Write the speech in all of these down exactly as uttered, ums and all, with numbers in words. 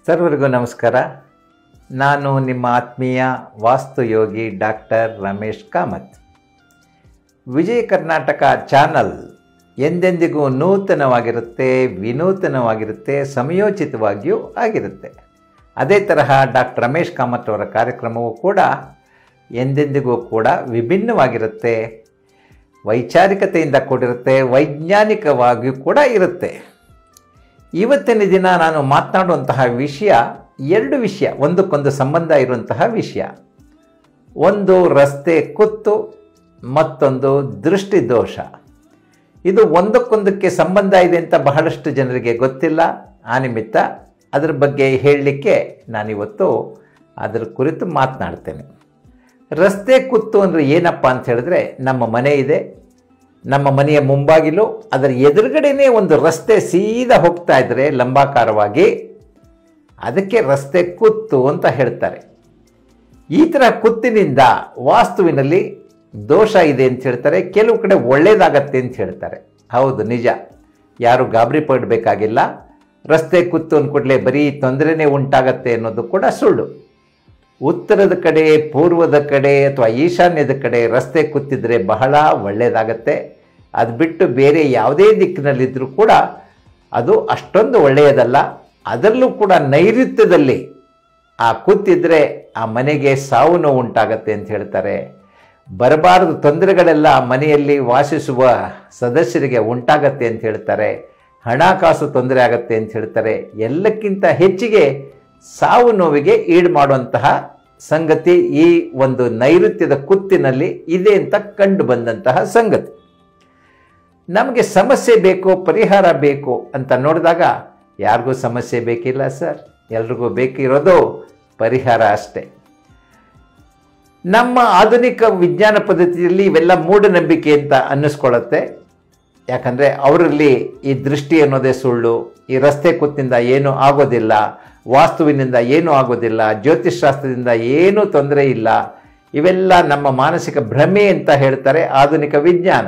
ಸರ್ವರಿಗೂ ನಮಸ್ಕಾರ. ನಾನು ನಿಮ್ಮ ಆತ್ಮೀಯ ವಾಸ್ತುಯೋಗಿ ಡಾಕ್ಟರ್ ರಮೇಶ್ ಕಾಮತ್. ವಿಜಯ ಕರ್ನಾಟಕ ಚಾನಲ್ ಎಂದೆಂದಿಗೂ ನೂತನವಾಗಿರುತ್ತೆ, ವಿನೂತನವಾಗಿರುತ್ತೆ, ಸಮಯೋಚಿತವಾಗಿಯೂ ಆಗಿರುತ್ತೆ. ಅದೇ ತರಹ ಡಾಕ್ಟರ್ ರಮೇಶ್ ಕಾಮತ್ ಅವರ ಕಾರ್ಯಕ್ರಮವು ಕೂಡ ಎಂದೆಂದಿಗೂ ಕೂಡ ವಿಭಿನ್ನವಾಗಿರುತ್ತೆ, ವೈಚಾರಿಕತೆಯಿಂದ ಕೂಡಿರುತ್ತೆ, ವೈಜ್ಞಾನಿಕವಾಗಿಯೂ ಕೂಡ ಇರುತ್ತೆ. ಇವತ್ತಿನ ದಿನ ನಾನು ಮಾತನಾಡುವಂತಹ ವಿಷಯ ಎರಡು ವಿಷಯ, ಒಂದಕ್ಕೊಂದು ಸಂಬಂಧ ಇರುವಂತಹ ವಿಷಯ. ಒಂದು ರಸ್ತೆ ಕುತ್ತು, ಮತ್ತೊಂದು ದೃಷ್ಟಿದೋಷ. ಇದು ಒಂದಕ್ಕೊಂದಕ್ಕೆ ಸಂಬಂಧ ಇದೆ ಅಂತ ಬಹಳಷ್ಟು ಜನರಿಗೆ ಗೊತ್ತಿಲ್ಲ. ಆ ನಿಮಿತ್ತ ಅದರ ಬಗ್ಗೆ ಹೇಳಲಿಕ್ಕೆ ನಾನಿವತ್ತು ಅದರ ಕುರಿತು ಮಾತನಾಡ್ತೇನೆ. ರಸ್ತೆ ಕುತ್ತು ಅಂದರೆ ಏನಪ್ಪ ಅಂತ ಹೇಳಿದ್ರೆ, ನಮ್ಮ ಮನೆ ಇದೆ, ನಮ್ಮ ಮನೆಯ ಮುಂಬಾಗಿಲು, ಅದರ ಎದುರುಗಡೆನೇ ಒಂದು ರಸ್ತೆ ಸೀದಾ ಹೋಗ್ತಾ ಇದ್ದರೆ ಲಂಬಾಕಾರವಾಗಿ, ಅದಕ್ಕೆ ರಸ್ತೆ ಕುತ್ತು ಅಂತ ಹೇಳ್ತಾರೆ. ಈ ಥರ ಕುತ್ತಿನಿಂದ ವಾಸ್ತುವಿನಲ್ಲಿ ದೋಷ ಇದೆ ಅಂತ ಹೇಳ್ತಾರೆ, ಕೆಲವು ಕಡೆ ಒಳ್ಳೆಯದಾಗತ್ತೆ ಅಂತ ಹೇಳ್ತಾರೆ. ಹೌದು, ನಿಜ, ಯಾರು ಗಾಬರಿ ಪಡಬೇಕಾಗಿಲ್ಲ. ರಸ್ತೆ ಕುತ್ತು ಅಂದ್ಕೂಡಲೇ ಬರೀ ತೊಂದರೆನೇ ಉಂಟಾಗತ್ತೆ ಅನ್ನೋದು ಕೂಡ ಸುಳ್ಳು. ಉತ್ತರದ ಕಡೆ, ಪೂರ್ವದ ಕಡೆ ಅಥವಾ ಈಶಾನ್ಯದ ಕಡೆ ರಸ್ತೆ ಕುತ್ತಿದ್ರೆ ಬಹಳ ಒಳ್ಳೆಯದಾಗತ್ತೆ. ಅದು ಬಿಟ್ಟು ಬೇರೆ ಯಾವುದೇ ದಿಕ್ಕಿನಲ್ಲಿದ್ದರೂ ಕೂಡ ಅದು ಅಷ್ಟೊಂದು ಒಳ್ಳೆಯದಲ್ಲ. ಅದರಲ್ಲೂ ಕೂಡ ನೈಋತ್ಯದಲ್ಲಿ ಆ ಕುತ್ತಿದ್ರೆ ಆ ಮನೆಗೆ ಸಾವು ನೋವು ಉಂಟಾಗತ್ತೆ ಅಂತ ಹೇಳ್ತಾರೆ. ಬರಬಾರದು ತೊಂದರೆಗಳೆಲ್ಲ ಮನೆಯಲ್ಲಿ ವಾಸಿಸುವ ಸದಸ್ಯರಿಗೆ ಉಂಟಾಗತ್ತೆ ಅಂತ ಹೇಳ್ತಾರೆ. ಹಣಕಾಸು ತೊಂದರೆ ಆಗತ್ತೆ ಅಂತ ಹೇಳ್ತಾರೆ. ಎಲ್ಲಕ್ಕಿಂತ ಹೆಚ್ಚಿಗೆ ಸಾವು ನೋವಿಗೆ ಈಡು ಮಾಡುವಂತಹ ಸಂಗತಿ ಈ ಒಂದು ನೈಋತ್ಯದ ಕುತ್ತಿನಲ್ಲಿ ಇದೆ ಅಂತ ಕಂಡು ಬಂದಂತಹ ಸಂಗತಿ. ನಮಗೆ ಸಮಸ್ಯೆ ಬೇಕು, ಪರಿಹಾರ ಬೇಕು ಅಂತ ನೋಡಿದಾಗ ಯಾರಿಗೂ ಸಮಸ್ಯೆ ಬೇಕಿಲ್ಲ ಸರ್, ಎಲ್ರಿಗೂ ಬೇಕಿರೋದು ಪರಿಹಾರ ಅಷ್ಟೇ. ನಮ್ಮ ಆಧುನಿಕ ವಿಜ್ಞಾನ ಪದ್ಧತಿಯಲ್ಲಿ ಇವೆಲ್ಲ ಮೂಢನಂಬಿಕೆ ಅಂತ ಅನ್ನಿಸ್ಕೊಳ್ಳುತ್ತೆ. ಯಾಕಂದರೆ ಅವರಲ್ಲಿ ಈ ದೃಷ್ಟಿ ಅನ್ನೋದೇ ಸುಳ್ಳು, ಈ ರಸ್ತೆ ಕುತ್ತಿನಿಂದ ಏನೂ ಆಗೋದಿಲ್ಲ, ವಾಸ್ತುವಿನಿಂದ ಏನೂ ಆಗೋದಿಲ್ಲ, ಜ್ಯೋತಿಷ್ಶಾಸ್ತ್ರದಿಂದ ಏನೂ ತೊಂದರೆ ಇಲ್ಲ, ಇವೆಲ್ಲ ನಮ್ಮ ಮಾನಸಿಕ ಭ್ರಮೆ ಅಂತ ಹೇಳ್ತಾರೆ ಆಧುನಿಕ ವಿಜ್ಞಾನ.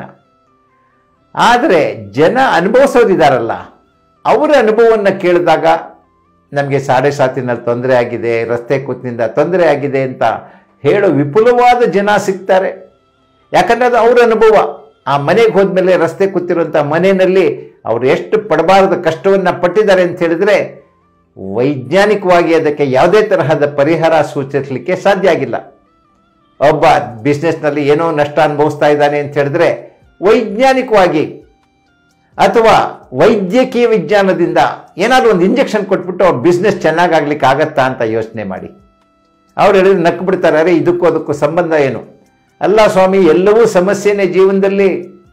ಆದರೆ ಜನ ಅನುಭವಿಸೋದಿದ್ದಾರಲ್ಲ, ಅವರ ಅನುಭವವನ್ನು ಕೇಳಿದಾಗ ನಮಗೆ ಸಾಡೆ ಸಾತಿನಲ್ಲಿ ತೊಂದರೆ ಆಗಿದೆ, ರಸ್ತೆ ಕುತ್ತಿನಿಂದ ತೊಂದರೆ ಆಗಿದೆ ಅಂತ ಹೇಳೋ ವಿಪುಲವಾದ ಜನ ಸಿಗ್ತಾರೆ. ಯಾಕಂದರೆ ಅದು ಅವರ ಅನುಭವ. ಆ ಮನೆಗೆ ಹೋದ್ಮೇಲೆ ರಸ್ತೆ ಕೂತಿರುವಂಥ ಮನೆಯಲ್ಲಿ ಅವರು ಎಷ್ಟು ಪಡಬಾರದ ಕಷ್ಟವನ್ನು ಪಟ್ಟಿದ್ದಾರೆ ಅಂತ ಹೇಳಿದ್ರೆ ವೈಜ್ಞಾನಿಕವಾಗಿ ಅದಕ್ಕೆ ಯಾವುದೇ ತರಹದ ಪರಿಹಾರ ಸೂಚಿಸಲಿಕ್ಕೆ ಸಾಧ್ಯ ಆಗಿಲ್ಲ. ಒಬ್ಬ ಬಿಸ್ನೆಸ್ನಲ್ಲಿ ಏನೋ ನಷ್ಟ ಅನುಭವಿಸ್ತಾ ಇದ್ದಾನೆ ಅಂತ ಹೇಳಿದ್ರೆ ವೈಜ್ಞಾನಿಕವಾಗಿ ಅಥವಾ ವೈದ್ಯಕೀಯ ವಿಜ್ಞಾನದಿಂದ ಏನಾದರೂ ಒಂದು ಇಂಜೆಕ್ಷನ್ ಕೊಟ್ಬಿಟ್ಟು ಅವ್ರ ಬಿಸ್ನೆಸ್ ಚೆನ್ನಾಗಾಗ್ಲಿಕ್ಕೆ ಆಗತ್ತಾ ಅಂತ ಯೋಚನೆ ಮಾಡಿ. ಅವ್ರು ಹೇಳಿದ್ರೆ ನಕ್ಕು ಬಿಡ್ತಾರೆ, ಅರೆ ಇದಕ್ಕೂ ಅದಕ್ಕೂ ಸಂಬಂಧ ಏನು? ಅಲ್ಲ ಸ್ವಾಮಿ, ಎಲ್ಲವೂ ಸಮಸ್ಯೆನೇ ಜೀವನದಲ್ಲಿ.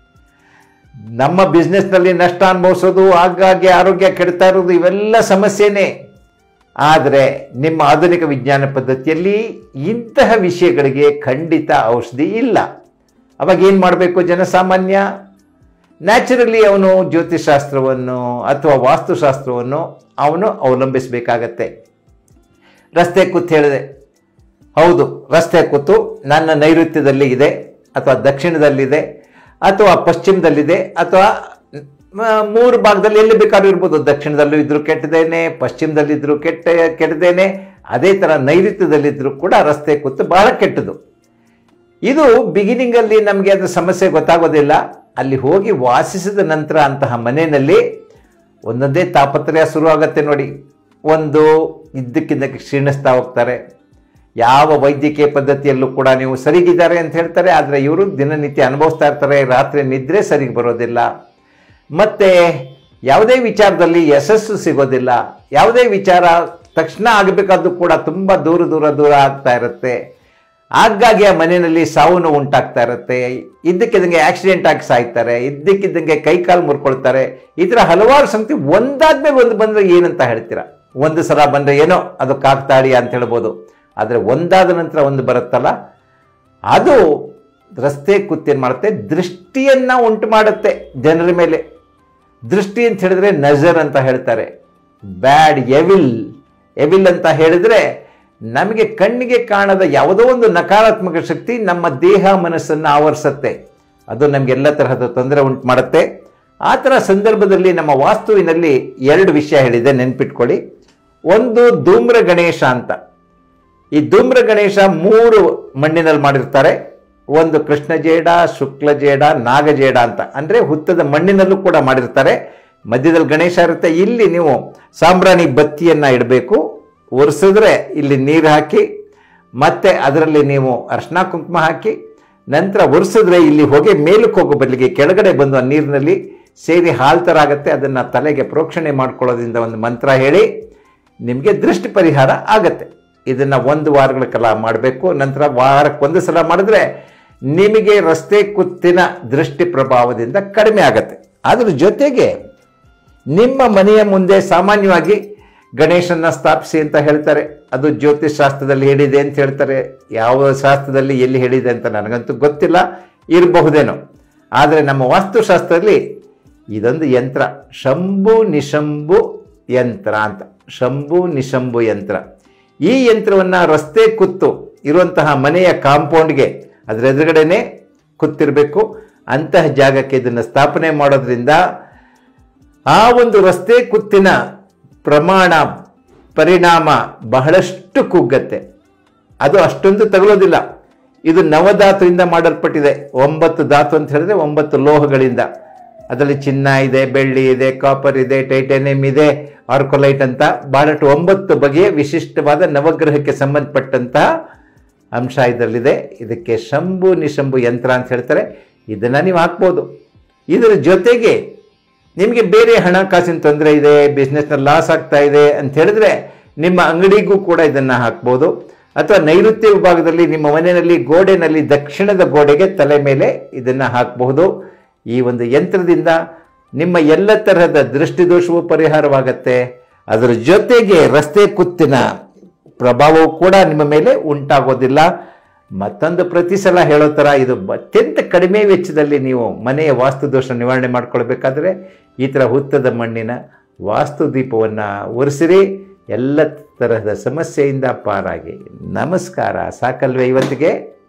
ನಮ್ಮ ಬಿಸ್ನೆಸ್ನಲ್ಲಿ ನಷ್ಟ ಅನುಭವಿಸೋದು, ಆಗಾಗ್ಗೆ ಆರೋಗ್ಯ ಕೆಡ್ತಾ ಇರೋದು, ಇವೆಲ್ಲ ಸಮಸ್ಯೆನೇ. ಆದರೆ ನಿಮ್ಮ ಆಧುನಿಕ ವಿಜ್ಞಾನ ಪದ್ಧತಿಯಲ್ಲಿ ಇಂತಹ ವಿಷಯಗಳಿಗೆ ಖಂಡಿತ ಔಷಧಿ ಇಲ್ಲ. ಅವಾಗ ಏನು ಮಾಡಬೇಕು ಜನಸಾಮಾನ್ಯ? ನ್ಯಾಚುರಲಿ ಅವನು ಜ್ಯೋತಿಷಾಸ್ತ್ರವನ್ನು ಅಥವಾ ವಾಸ್ತುಶಾಸ್ತ್ರವನ್ನು ಅವನು ಅವಲಂಬಿಸಬೇಕಾಗತ್ತೆ. ರಸ್ತೆ ಕೂತು ಹೇಳಿದೆ, ಹೌದು, ರಸ್ತೆ ಕೂತು ನನ್ನ ನೈಋತ್ಯದಲ್ಲಿ ಇದೆ ಅಥವಾ ದಕ್ಷಿಣದಲ್ಲಿದೆ ಅಥವಾ ಪಶ್ಚಿಮದಲ್ಲಿದೆ ಅಥವಾ ಮೂರು ಭಾಗದಲ್ಲಿ ಎಲ್ಲಿ ಬೇಕಾದ್ರೂ ಇರ್ಬೋದು. ದಕ್ಷಿಣದಲ್ಲೂ ಇದ್ರೂ ಕೆಟ್ಟದೇನೆ, ಪಶ್ಚಿಮದಲ್ಲಿದ್ದರೂ ಕೆಟ್ಟ ಕೆಟ್ಟದೇನೆ, ಅದೇ ಥರ ನೈಋತ್ಯದಲ್ಲಿದ್ದರೂ ಕೂಡ ರಸ್ತೆ ಕೂತು ಬಹಳ ಕೆಟ್ಟದು. ಇದು ಬಿಗಿನಿಂಗಲ್ಲಿ ನಮಗೆ ಅದರ ಸಮಸ್ಯೆ ಗೊತ್ತಾಗೋದಿಲ್ಲ. ಅಲ್ಲಿ ಹೋಗಿ ವಾಸಿಸಿದ ನಂತರ ಅಂತಹ ಮನೆಯಲ್ಲಿ ಒಂದೊಂದೇ ತಾಪತ್ರಯ ಶುರುವಾಗತ್ತೆ ನೋಡಿ. ಒಂದು ಇದ್ದಕ್ಕಿದ್ದಕ್ಕೆ ಕ್ಷೀಣಿಸ್ತಾ ಹೋಗ್ತಾರೆ. ಯಾವ ವೈದ್ಯಕೀಯ ಪದ್ಧತಿಯಲ್ಲೂ ಕೂಡ ನೀವು ಸರಿಗಿದ್ದಾರೆ ಅಂತ ಹೇಳ್ತಾರೆ, ಆದರೆ ಇವರು ದಿನನಿತ್ಯ ಅನುಭವಿಸ್ತಾ ಇರ್ತಾರೆ. ರಾತ್ರಿ ನಿದ್ರೆ ಸರಿಗೆ ಬರೋದಿಲ್ಲ, ಮತ್ತು ಯಾವುದೇ ವಿಚಾರದಲ್ಲಿ ಯಶಸ್ಸು ಸಿಗೋದಿಲ್ಲ. ಯಾವುದೇ ವಿಚಾರ ತಕ್ಷಣ ಆಗಬೇಕಾದ್ದು ಕೂಡ ತುಂಬ ದೂರ ದೂರ ದೂರ ಆಗ್ತಾ ಇರುತ್ತೆ. ಆಗಾಗ್ಗೆ ಆ ಮನೆಯಲ್ಲಿ ಸಾವು ನೋವು ಉಂಟಾಗ್ತಾ ಇರುತ್ತೆ. ಇದ್ದಕ್ಕಿದ್ದಂಗೆ ಆಕ್ಸಿಡೆಂಟ್ ಆಗಿ ಸಾಯ್ತಾರೆ, ಇದ್ದಕ್ಕಿದ್ದಂಗೆ ಕೈಕಾಲು ಮುರ್ಕೊಳ್ತಾರೆ. ಈ ಥರ ಹಲವಾರು ಸಂಗತಿ ಒಂದಾದ್ಮೇಲೆ ಒಂದು ಬಂದರೆ ಏನಂತ ಹೇಳ್ತೀರಾ? ಒಂದು ಸಲ ಬಂದರೆ ಏನೋ ಅದು ಕಾಕ್ತಾಳಿ ಅಂತ ಹೇಳ್ಬೋದು. ಆದರೆ ಒಂದಾದ ನಂತರ ಒಂದು ಬರುತ್ತಲ್ಲ, ಅದು ರಸ್ತೆ ಕುತ್ತೇನು ಮಾಡುತ್ತೆ? ದೃಷ್ಟಿಯನ್ನು ಉಂಟು ಮಾಡುತ್ತೆ ಜನರ ಮೇಲೆ. ದೃಷ್ಟಿ ಅಂತ ಹೇಳಿದ್ರೆ ನಜರ್ ಅಂತ ಹೇಳ್ತಾರೆ. ಬ್ಯಾಡ್, ಎವಿಲ್. ಎವಿಲ್ ಅಂತ ಹೇಳಿದ್ರೆ ನಮಗೆ ಕಣ್ಣಿಗೆ ಕಾಣದ ಯಾವುದೋ ಒಂದು ನಕಾರಾತ್ಮಕ ಶಕ್ತಿ ನಮ್ಮ ದೇಹ ಮನಸ್ಸನ್ನು ಆವರಿಸುತ್ತೆ. ಅದು ನಮಗೆಲ್ಲ ತರಹದ ತೊಂದರೆ ಉಂಟು ಮಾಡುತ್ತೆ. ಆ ಥರ ಸಂದರ್ಭದಲ್ಲಿ ನಮ್ಮ ವಾಸ್ತುವಿನಲ್ಲಿ ಎರಡು ವಿಷಯ ಹೇಳಿದೆ, ನೆನ್ಪಿಟ್ಕೊಳ್ಳಿ. ಒಂದು ಧೂಮ್ರ ಗಣೇಶ ಅಂತ. ಈ ಧೂಮ್ರ ಗಣೇಶ ಮೂರು ಮಣ್ಣಿನಲ್ಲಿ ಮಾಡಿರ್ತಾರೆ. ಒಂದು ಕೃಷ್ಣ ಜೇಡ, ಶುಕ್ಲ ಜೇಡ, ನಾಗಜೇಡ ಅಂತ. ಅಂದರೆ ಹುತ್ತದ ಮಣ್ಣಿನಲ್ಲೂ ಕೂಡ ಮಾಡಿರ್ತಾರೆ. ಮಧ್ಯದಲ್ಲಿ ಗಣೇಶ ಇರುತ್ತೆ. ಇಲ್ಲಿ ನೀವು ಸಾಂಬ್ರಾಣಿ ಬತ್ತಿಯನ್ನು ಇಡಬೇಕು. ಒರೆಸಿದ್ರೆ ಇಲ್ಲಿ ನೀರು ಹಾಕಿ, ಮತ್ತೆ ಅದರಲ್ಲಿ ನೀವು ಅರ್ಶಿನ ಕುಂಕುಮ ಹಾಕಿ, ನಂತರ ಒರೆಸಿದ್ರೆ ಇಲ್ಲಿ ಹೊಗೆ ಮೇಲಕ್ಕೆ ಹೋಗೋ ಬದಲಿಗೆ ಕೆಳಗಡೆ ಬಂದು ಆ ನೀರಿನಲ್ಲಿ ಸೇರಿ ಹಾಲು ಥರ ಆಗುತ್ತೆ. ಅದನ್ನು ತಲೆಗೆ ಪ್ರೋಕ್ಷಣೆ ಮಾಡ್ಕೊಳ್ಳೋದ್ರಿಂದ ಒಂದು ಮಂತ್ರ ಹೇಳಿ ನಿಮಗೆ ದೃಷ್ಟಿ ಪರಿಹಾರ ಆಗತ್ತೆ. ಇದನ್ನು ಒಂದು ವಾರಗಳ ಕಾಲ ಮಾಡಬೇಕು. ನಂತರ ವಾರಕ್ಕೆ ಒಂದು ಸಲ ಮಾಡಿದ್ರೆ ನಿಮಗೆ ರಸ್ತೆ ಕುತ್ತಿನ ದೃಷ್ಟಿ ಪ್ರಭಾವದಿಂದ ಕಡಿಮೆ ಆಗತ್ತೆ. ಅದ್ರ ಜೊತೆಗೆ ನಿಮ್ಮ ಮನೆಯ ಮುಂದೆ ಸಾಮಾನ್ಯವಾಗಿ ಗಣೇಶನ ಸ್ಥಾಪಿಸಿ ಅಂತ ಹೇಳ್ತಾರೆ. ಅದು ಜ್ಯೋತಿಷ್ ಶಾಸ್ತ್ರದಲ್ಲಿ ಹೇಳಿದೆ ಅಂತ ಹೇಳ್ತಾರೆ. ಯಾವ ಶಾಸ್ತ್ರದಲ್ಲಿ ಎಲ್ಲಿ ಹೇಳಿದೆ ಅಂತ ನನಗಂತೂ ಗೊತ್ತಿಲ್ಲ, ಇರಬಹುದೇನೋ. ಆದರೆ ನಮ್ಮ ವಾಸ್ತುಶಾಸ್ತ್ರದಲ್ಲಿ ಇದೊಂದು ಯಂತ್ರ, ಶಂಭು ನಿಶಂಭು ಯಂತ್ರ ಅಂತ. ಶಂಭು ನಿಶಂಭು ಯಂತ್ರ. ಈ ಯಂತ್ರವನ್ನು ರಸ್ತೆ ಕುತ್ತು ಇರುವಂತಹ ಮನೆಯ ಕಾಂಪೌಂಡ್ಗೆ ಅದರ ಎದುರುಗಡೆನೆ ಕೂತಿರಬೇಕು. ಅಂತಹ ಜಾಗಕ್ಕೆ ಇದನ್ನು ಸ್ಥಾಪನೆ ಮಾಡೋದ್ರಿಂದ ಆ ಒಂದು ರಸ್ತೆ ಕುತ್ತಿನ ಪ್ರಮಾಣ ಪರಿಣಾಮ ಬಹಳಷ್ಟು ಕುಗ್ಗತ್ತೆ. ಅದು ಅಷ್ಟೊಂದು ತಗೊಳ್ಳೋದಿಲ್ಲ. ಇದು ನವಧಾತುವಿಂದ ಮಾಡಲ್ಪಟ್ಟಿದೆ. ಒಂಬತ್ತು ಧಾತು ಅಂತ ಹೇಳಿದ್ರೆ ಒಂಬತ್ತು ಲೋಹಗಳಿಂದ. ಅದರಲ್ಲಿ ಚಿನ್ನ ಇದೆ, ಬೆಳ್ಳಿ ಇದೆ, ಕಾಪರ್ ಇದೆ, ಟೈಟಾನಿಯಂ ಇದೆ, ಆರ್ಕೊಲೈಟ್ ಅಂತ ಬಹಳಷ್ಟು ಒಂಬತ್ತು ಬಗೆಯ ವಿಶಿಷ್ಟವಾದ ನವಗ್ರಹಕ್ಕೆ ಸಂಬಂಧಪಟ್ಟಂತಹ ಅಂಶ ಇದರಲ್ಲಿದೆ. ಇದಕ್ಕೆ ಶಂಭು ನಿಶಂಭು ಯಂತ್ರ ಅಂತ ಹೇಳ್ತಾರೆ. ಇದನ್ನು ನೀವು ಹಾಕ್ಬೋದು. ಇದರ ಜೊತೆಗೆ ನಿಮಗೆ ಬೇರೆ ಹಣಕಾಸಿನ ತೊಂದರೆ ಇದೆ, ಬಿಸ್ನೆಸ್ನಲ್ಲಿ ಲಾಸ್ ಆಗ್ತಾ ಇದೆ ಅಂತ ಹೇಳಿದ್ರೆ ನಿಮ್ಮ ಅಂಗಡಿಗೂ ಕೂಡ ಇದನ್ನು ಹಾಕ್ಬೋದು. ಅಥವಾ ನೈಋತ್ಯ ವಿಭಾಗದಲ್ಲಿ ನಿಮ್ಮ ಮನೆಯಲ್ಲಿ ಗೋಡೆನಲ್ಲಿ ದಕ್ಷಿಣದ ಗೋಡೆಗೆ ತಲೆ ಮೇಲೆ ಇದನ್ನು ಹಾಕಬಹುದು. ಈ ಒಂದು ಯಂತ್ರದಿಂದ ನಿಮ್ಮ ಎಲ್ಲ ತರಹದ ದೃಷ್ಟಿದೋಷವೂ ಪರಿಹಾರವಾಗತ್ತೆ. ಅದರ ಜೊತೆಗೆ ರಸ್ತೆ ಕುತ್ತಿನ ಪ್ರಭಾವವು ಕೂಡ ನಿಮ್ಮ ಮೇಲೆ ಉಂಟಾಗೋದಿಲ್ಲ. ಮತ್ತೊಂದು ಪ್ರತಿ ಸಲ ಹೇಳೋ ಥರ ಇದು ಅತ್ಯಂತ ಕಡಿಮೆ ವೆಚ್ಚದಲ್ಲಿ ನೀವು ಮನೆಯ ವಾಸ್ತುದೋಷ ನಿವಾರಣೆ ಮಾಡ್ಕೊಳ್ಬೇಕಾದ್ರೆ ಈ ಥರ ಹುತ್ತದ ಮಣ್ಣಿನ ವಾಸ್ತು ದೀಪವನ್ನು ಒರೆಸಿರಿ. ಎಲ್ಲ ತರಹದ ಸಮಸ್ಯೆಯಿಂದ ಪಾರಾಗಿ. ನಮಸ್ಕಾರ. ಸಾಕಲ್ವೇ ಇವತ್ತಿಗೆ?